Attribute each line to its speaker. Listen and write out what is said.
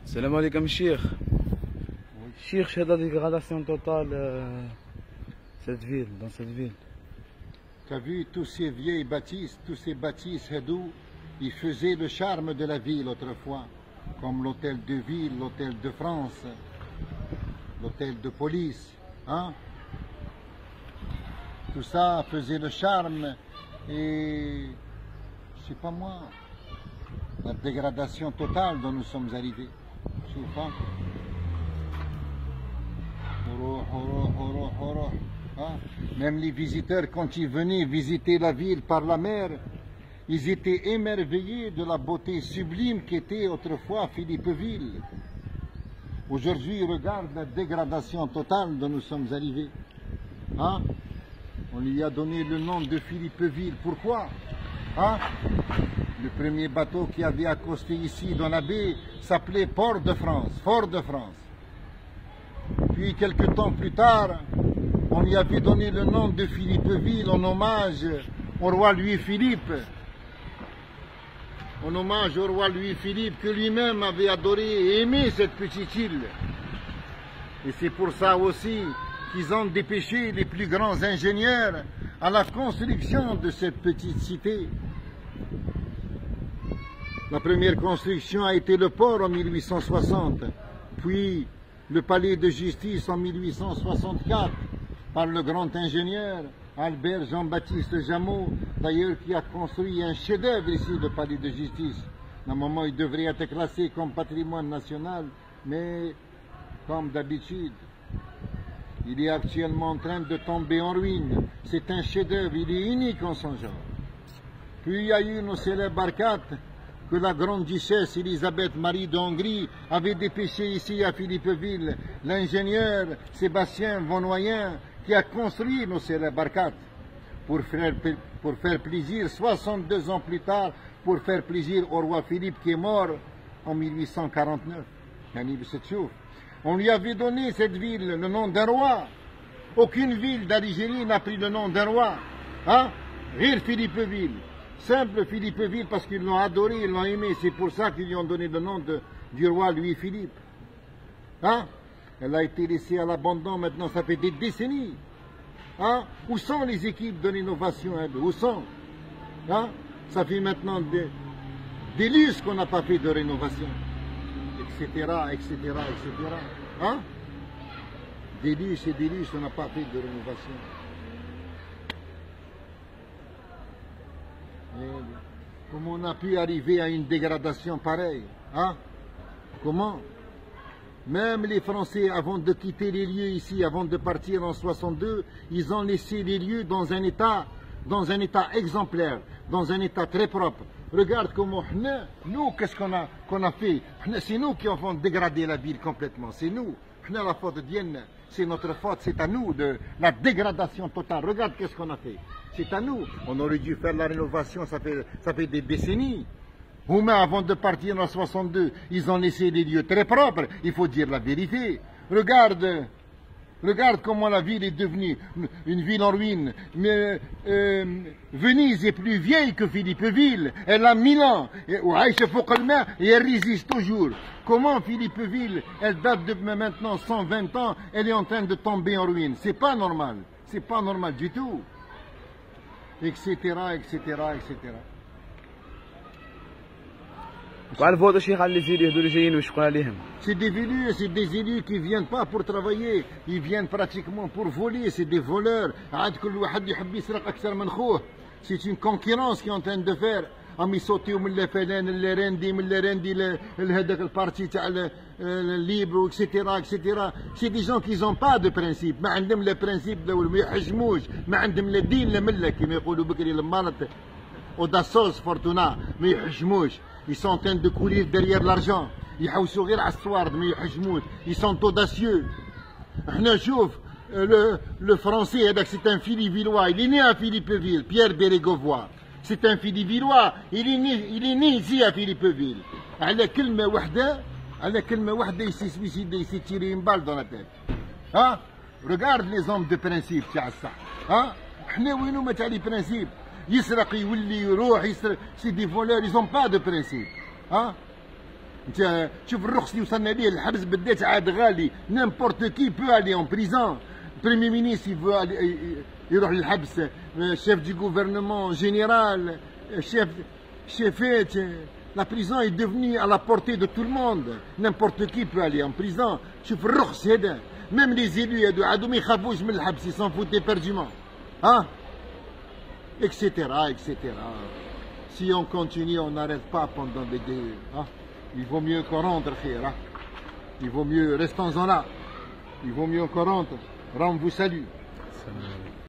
Speaker 1: Salam alaikum, Cheikh. Cheikh, c'est la dégradation totale dans cette ville.
Speaker 2: Tu as vu tous ces vieilles bâtisses, tous ces bâtisses Hedou, ils faisaient le charme de la ville autrefois, comme l'hôtel de ville, l'hôtel de France, l'hôtel de police. Hein? Tout ça faisait le charme et, je sais pas moi, la dégradation totale dont nous sommes arrivés. Je sais pas. Hein? Même les visiteurs, quand ils venaient visiter la ville par la mer, ils étaient émerveillés de la beauté sublime qu'était autrefois Philippeville. Aujourd'hui, regarde la dégradation totale dont nous sommes arrivés. Hein? On lui a donné le nom de Philippeville. Pourquoi? Hein? Le premier bateau qui avait accosté ici dans la baie s'appelait Port-de-France, Fort-de-France. Puis, quelques temps plus tard, on lui avait donné le nom de Philippeville en hommage au roi Louis-Philippe. En hommage au roi Louis-Philippe que lui-même avait adoré et aimé cette petite île. Et c'est pour ça aussi qu'ils ont dépêché les plus grands ingénieurs à la construction de cette petite cité. La première construction a été le port en 1860, puis le palais de justice en 1864 par le grand ingénieur Albert Jean-Baptiste Jameau, d'ailleurs qui a construit un chef-d'œuvre ici, le palais de justice. Normalement, il devrait être classé comme patrimoine national, mais comme d'habitude, il est actuellement en train de tomber en ruine. C'est un chef-d'œuvre, il est unique en son genre. Puis il y a eu nos célèbres barcates que la grande duchesse Elisabeth Marie de Hongrie avait dépêché ici à Philippeville, l'ingénieur Sébastien Vaunoyen, qui a construit nos célèbres barcates pour faire plaisir 62 ans plus tard, pour faire plaisir au roi Philippe qui est mort en 1849. On lui avait donné cette ville le nom d'un roi. Aucune ville d'Algérie n'a pris le nom d'un roi. Hein? Rire Philippeville. Simple Philippeville parce qu'ils l'ont adoré, ils l'ont aimé. C'est pour ça qu'ils lui ont donné le nom du roi Louis-Philippe. Hein? Elle a été laissée à l'abandon maintenant, ça fait des décennies. Hein? Où sont les équipes de rénovation? Où sont? Hein? Ça fait maintenant des lustres qu'on n'a pas fait de rénovation. Etc., etc., etc. Hein? Des lustres et des lustres, on n'a pas fait de rénovation. Et comment on a pu arriver à une dégradation pareille? Hein? Comment? Même les Français, avant de quitter les lieux ici, avant de partir en 62, ils ont laissé les lieux dans un état exemplaire, dans un état très propre. Regarde comment nous, qu'est-ce qu'on a fait? C'est nous qui avons dégradé la ville complètement. C'est nous. La faute de Dieu, c'est notre faute. C'est à nous de la dégradation totale. Regarde qu'est-ce qu'on a fait. C'est à nous. On aurait dû faire la rénovation, ça fait des décennies. Ou même avant de partir en 62, ils ont laissé des lieux très propres. Il faut dire la vérité. Regarde comment la ville est devenue une ville en ruine. Mais Venise est plus vieille que Philippeville. Elle a 1000 ans. Et elle résiste toujours. Comment Philippeville, elle date de maintenant 120 ans, elle est en train de tomber en ruine. C'est pas normal. C'est pas normal du tout. Etc., etc., etc. C'est des élus qui ne viennent pas pour travailler, ils viennent pratiquement pour voler, c'est des voleurs. C'est une concurrence qui est en train de faire. عم يصوتيو من الفلان اللي رندي لهذاك البارتي تاع الليبر اكسيتيرا اكسيتيرا. سي دي جون كي زون با دو برانسيب، ما عندهم لا برانسيب ما يحجموش، ما عندهم لا دين لا مله كما يقولوا بكري لمارت اوداسوس فورتونا ما يحجموش. Ils sont en train de courir derrière l'argent. يحوسوا غير على الصوارد ما يحجموش. Ils sont audacieux. احنا شوف le français هذاك c'est un Philippevillois, il est né à Philippeville, Pierre Bérégovois. C'est un Philippevillois, il est né ici à Philippeville. على كلمة واحدة il s'est tiré une balle dans la tête. Hein? Regarde les hommes de principe تاع الصح. Hein? احنا وين هما تاع les principes؟ يسرق يولي يروح يسرق. C'est des voleurs, ils n'ont pas de principe. Hein? انت شوف الرخص اللي وصلنا ليه الحبس بالذات عاد غالي n'importe qui peut aller en prison. Premier ministre il veut aller يروح للحبس chef du gouvernement général chef la prison est devenue à la portée de tout le monde n'importe qui peut aller en prison. شوف الرخص هذا même les élus هادو عادوا ما يخافوش من الحبس ils s'en foutent éperdument hein etc etc. Si on continue, on n'arrête pas pendant des guerres. Hein? Il vaut mieux qu'on rentre, frère. Hein? Il vaut mieux, restons-en là. Il vaut mieux qu'on rentre. Ram vous salue.